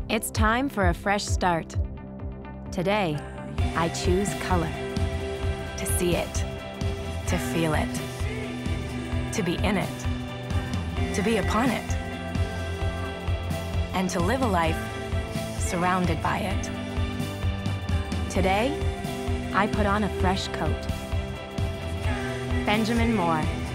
It's time for a fresh start. Today, I choose color. To see it, to feel it, to be in it, to be upon it, and to live a life surrounded by it. Today, I put on a fresh coat. Benjamin Moore.